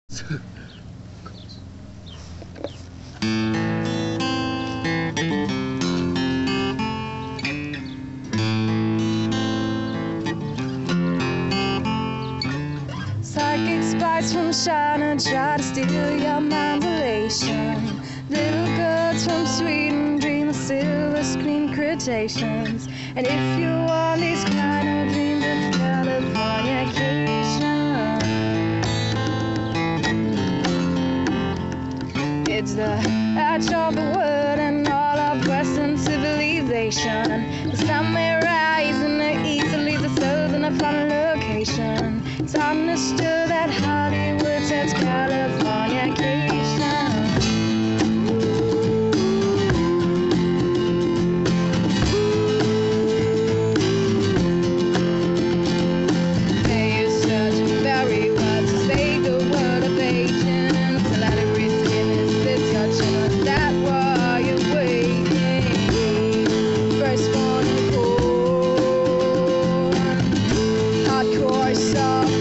Psychic spies from China try to steal your mind elation. Little girls from Sweden dream of silver screen cretaceans. And if you want these kind of dreams, it's Californication. It's the edge of the world and all of Western civilization. The sun may rise in the east and leave the souls in a final location. It's understood that Hollywood says Californication. They use such very words to say the word of patience. To let it risk in this discussion. Was that why you're waiting? First one to fall. Hardcore soft.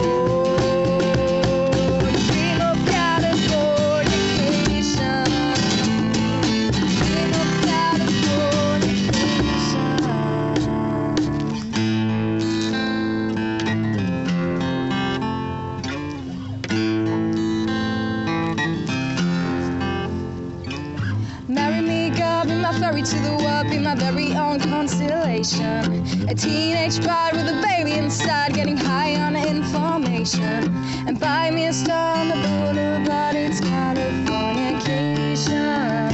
Marry me, girl, be my ferry to the world, be my very own constellation. A teenage bride with a baby inside, getting high on information. And buy me a star on the boulevard, it's Californication.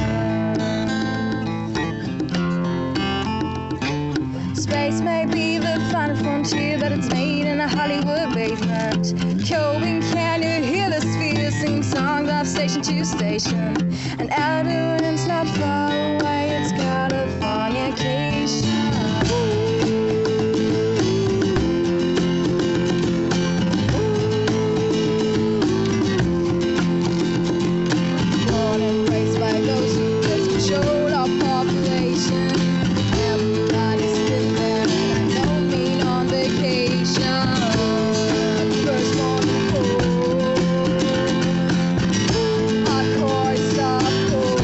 Space may be the final frontier, but it's made in a Hollywood basement. Cobain, can you hear the sphere sing songs off station to station? And Alderman's not far away, it's Californication. Born and raised by those who just control our population. Everybody's been there, and I don't mean on vacation. First born to fall. Hardcore softcore.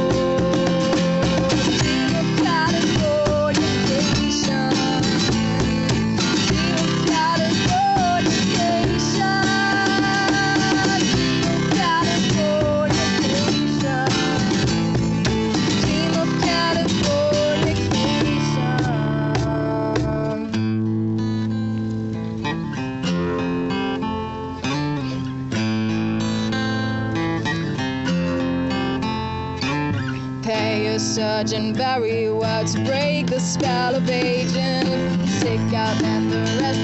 Dream of Californication. Dream of Californication. Dream of Californication. Dream of Pay your surgeon very well to break the spell of aging. Sick out and the rest